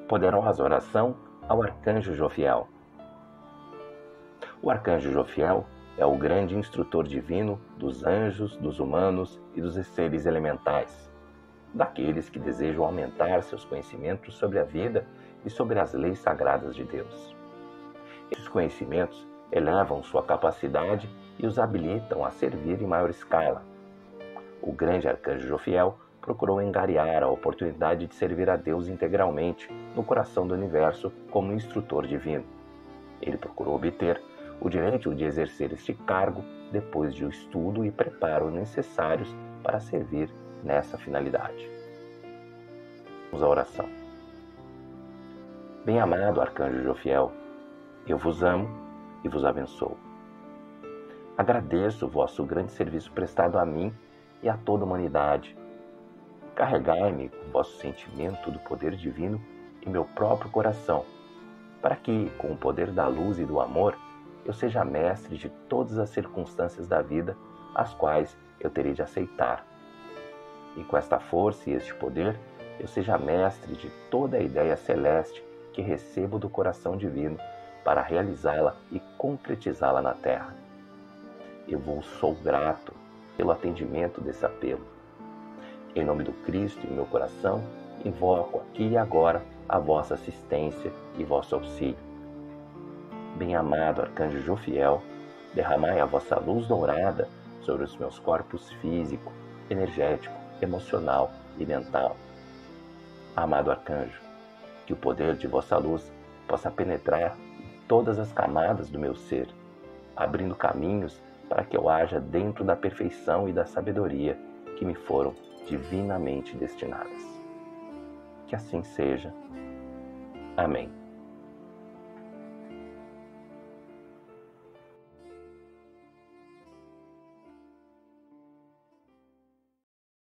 Poderosa oração ao Arcanjo Jofiel. O Arcanjo Jofiel é o grande instrutor divino dos anjos, dos humanos e dos seres elementais, daqueles que desejam aumentar seus conhecimentos sobre a vida e sobre as leis sagradas de Deus. Esses conhecimentos elevam sua capacidade e os habilitam a servir em maior escala. O grande Arcanjo Jofiel procurou angariar a oportunidade de servir a Deus integralmente no coração do universo como instrutor divino. Ele procurou obter o direito de exercer este cargo depois de estudo e preparo necessários para servir nessa finalidade. Vamos à oração. Bem-amado Arcanjo Jofiel, eu vos amo e vos abençoo. Agradeço o vosso grande serviço prestado a mim e a toda a humanidade. Carregai-me com vosso sentimento do poder divino em meu próprio coração, para que, com o poder da luz e do amor, eu seja mestre de todas as circunstâncias da vida, as quais eu terei de aceitar. E com esta força e este poder, eu seja mestre de toda a ideia celeste que recebo do coração divino para realizá-la e concretizá-la na Terra. Eu vos sou grato pelo atendimento desse apelo. Em nome do Cristo em meu coração, invoco aqui e agora a vossa assistência e vosso auxílio. Bem-amado Arcanjo Jofiel, derramai a vossa luz dourada sobre os meus corpos físico, energético, emocional e mental. Amado Arcanjo, que o poder de vossa luz possa penetrar em todas as camadas do meu ser, abrindo caminhos para que eu haja dentro da perfeição e da sabedoria que me foram divinamente destinadas. Que assim seja. Amém.